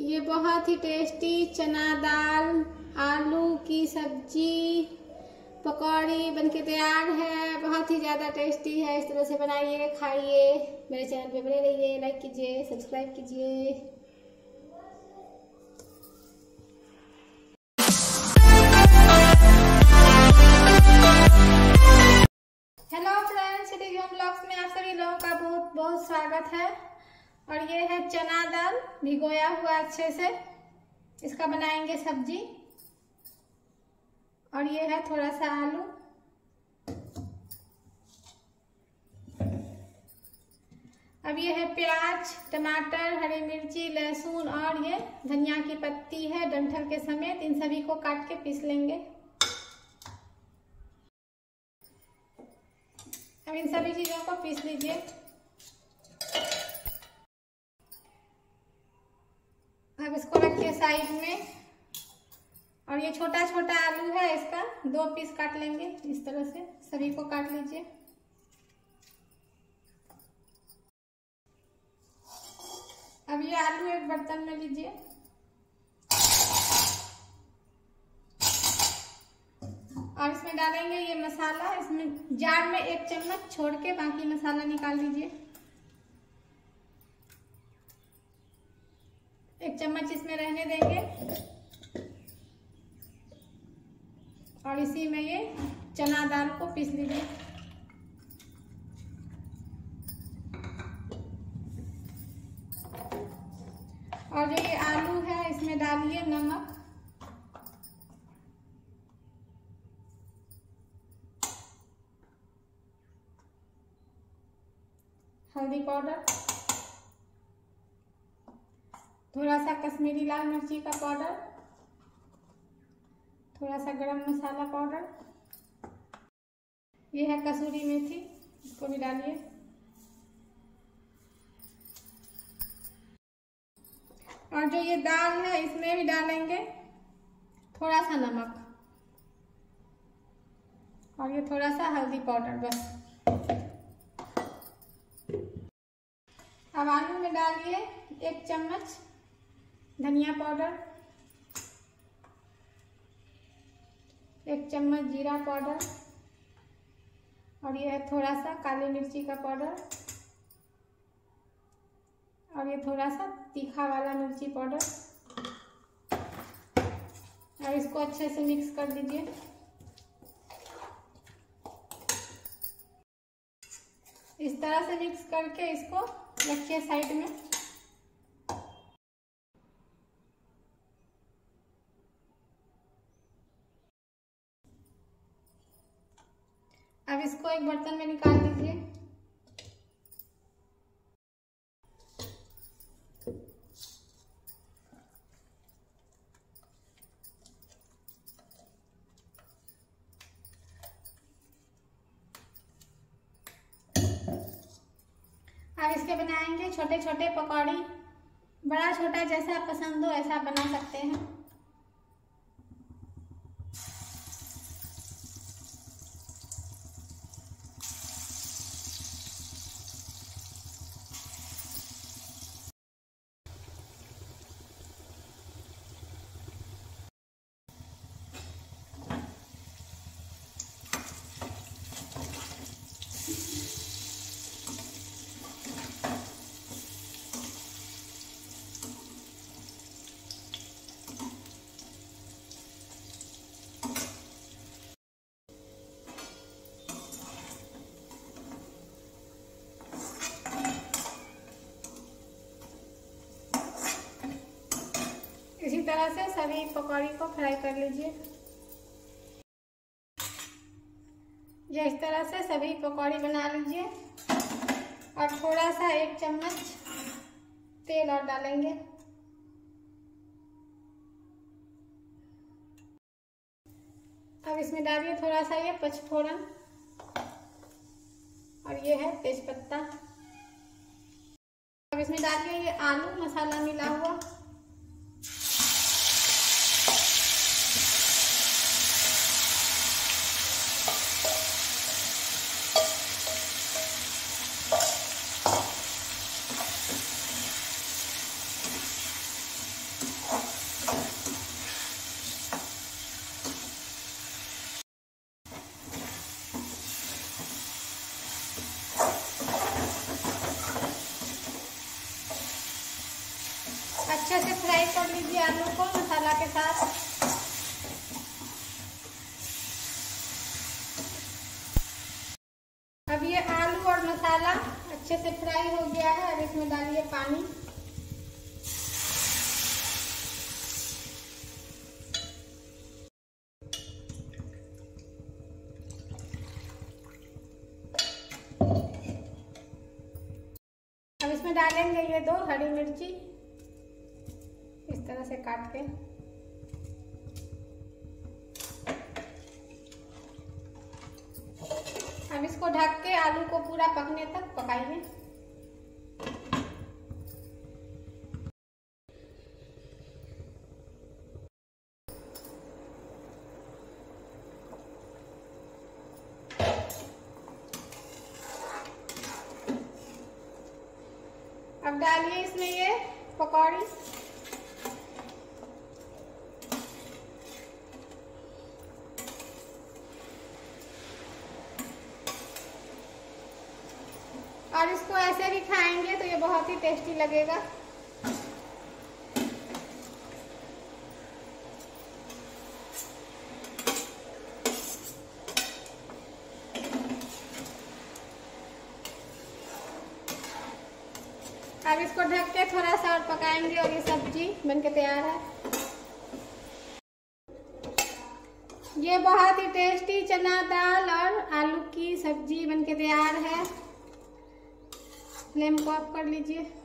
ये बहुत ही टेस्टी चना दाल आलू की सब्जी पकौड़ी बनके तैयार है। बहुत ही ज़्यादा टेस्टी है। इस तरह से बनाइए, खाइए। मेरे चैनल पे बने रहिए, लाइक कीजिए, सब्सक्राइब कीजिए। Hello friends, city home blogs में आप सभी लोगों का बहुत बहुत स्वागत है। और ये है चना दाल भिगोया हुआ अच्छे से, इसका बनाएंगे सब्जी। और ये है थोड़ा सा आलू। अब ये है प्याज, टमाटर, हरी मिर्ची, लहसुन और ये धनिया की पत्ती है डंठल के समेत। इन सभी को काट के पीस लेंगे। अब इन सभी चीजों को पीस लीजिए। अब इसको रखिए साइड में। और ये छोटा छोटा आलू है, इसका 2 पीस काट लेंगे। इस तरह से सभी को काट लीजिए। अब ये आलू एक बर्तन में लीजिए। और इसमें डालेंगे ये मसाला। इसमें जार में 1 चम्मच छोड़ के बाकी मसाला निकाल लीजिए। 1 चम्मच इसमें रहने देंगे। और इसी में ये चना दाल को पीस लीजिए। और जो ये आलू है इसमें डालिए नमक, हल्दी पाउडर, थोड़ा सा कश्मीरी लाल मिर्ची का पाउडर, थोड़ा सा गरम मसाला पाउडर, ये है कसूरी मेथी, इसको भी डालिए। और जो ये दाल है इसमें भी डालेंगे थोड़ा सा नमक और ये थोड़ा सा हल्दी पाउडर, बस। अब आलू में डालिए 1 चम्मच धनिया पाउडर, 1 चम्मच जीरा पाउडर, और ये है थोड़ा सा काली मिर्ची का पाउडर, और ये थोड़ा सा तीखा वाला मिर्ची पाउडर। और इसको अच्छे से मिक्स कर दीजिए। इस तरह से मिक्स करके इसको रखिए साइड में। अब इसको एक बर्तन में निकाल लीजिए। अब इसके बनाएंगे छोटे छोटे पकौड़ी। बड़ा छोटा जैसा पसंद हो ऐसा बना सकते हैं। इसी तरह से सभी पकौड़ी को फ्राई कर लीजिए। ये इस तरह से सभी पकौड़ी बना लीजिए। और थोड़ा सा 1 चम्मच तेल और डालेंगे। अब इसमें डालिए थोड़ा सा ये पचफोरन, और ये है तेजपत्ता। अब इसमें डालिए ये आलू मसाला मिला हुआ। अच्छे से फ्राई कर लीजिए आलू को मसाला के साथ। अब ये आलू और मसाला अच्छे से फ्राई हो गया है। अब इसमें डालिए पानी। अब इसमें डालेंगे ये 2 हरी मिर्ची इस तरह से काट के। अब इसको ढक के आलू को पूरा पकने तक पकाइए। अब डालिए इसमें ये पकौड़ी। और इसको ऐसे भी खाएंगे तो ये बहुत ही टेस्टी लगेगा। अब इसको ढक के थोड़ा सा और पकाएंगे और ये सब्जी बनके तैयार है। ये बहुत ही टेस्टी चना दाल और आलू की सब्जी बनके तैयार है। फ्लेम को ऑफ कर लीजिए।